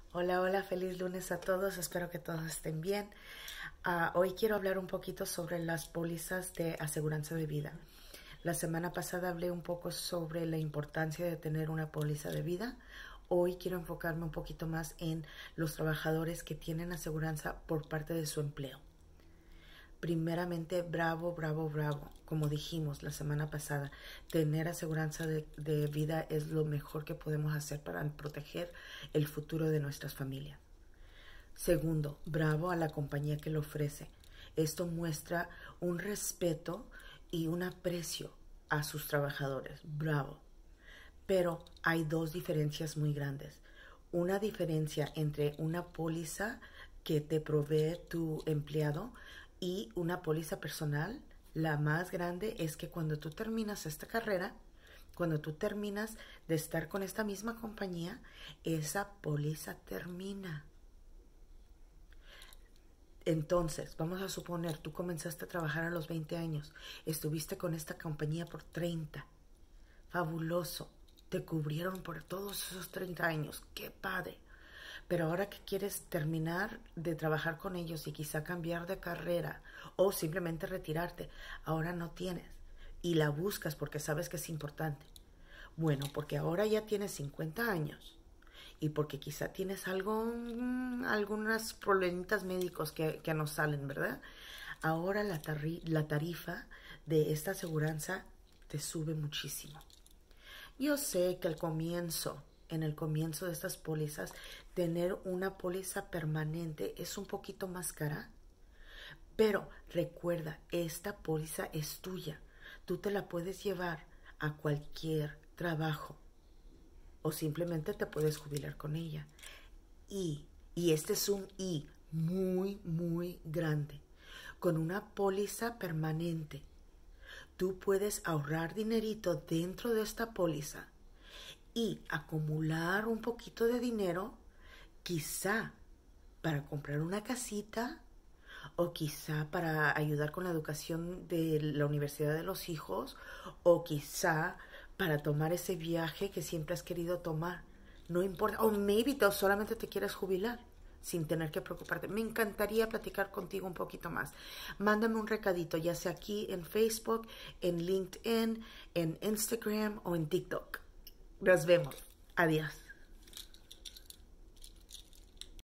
Hola, hola, feliz lunes a todos, espero que todos estén bien. Hoy quiero hablar un poquito sobre las pólizas de aseguranza de vida. La semana pasada hablé un poco sobre la importancia de tener una póliza de vida. Hoy quiero enfocarme un poquito más en los trabajadores que tienen aseguranza por parte de su empleo. Primeramente, bravo, bravo, bravo. Como dijimos la semana pasada, tener aseguranza de vida es lo mejor que podemos hacer para proteger el futuro de nuestras familias. Segundo, bravo a la compañía que lo ofrece. Esto muestra un respeto y un aprecio a sus trabajadores. Bravo. Pero hay dos diferencias muy grandes. Una diferencia entre una póliza que te provee tu empleado y una póliza personal. La más grande es que cuando tú terminas esta carrera, cuando tú terminas de estar con esta misma compañía, esa póliza termina. Entonces, vamos a suponer, tú comenzaste a trabajar a los 20 años, estuviste con esta compañía por 30. Fabuloso, te cubrieron por todos esos 30 años, qué padre. Pero ahora que quieres terminar de trabajar con ellos y quizá cambiar de carrera o simplemente retirarte, ahora no tienes y la buscas porque sabes que es importante. Bueno, porque ahora ya tienes 50 años y porque quizá tienes algunos problemitas médicos que nos salen, ¿verdad? Ahora la tarifa de esta aseguranza te sube muchísimo. Yo sé que en el comienzo de estas pólizas, tener una póliza permanente es un poquito más cara, pero recuerda, esta póliza es tuya. Tú te la puedes llevar a cualquier trabajo o simplemente te puedes jubilar con ella. Y este es un muy, muy grande. Con una póliza permanente, tú puedes ahorrar dinerito dentro de esta póliza y acumular un poquito de dinero, quizá para comprar una casita o quizá para ayudar con la educación de la universidad de los hijos o quizá para tomar ese viaje que siempre has querido tomar. No importa, o maybe solamente te quieres jubilar sin tener que preocuparte. Me encantaría platicar contigo un poquito más. Mándame un recadito, ya sea aquí en Facebook, en LinkedIn, en Instagram o en TikTok. Nos vemos. Adiós.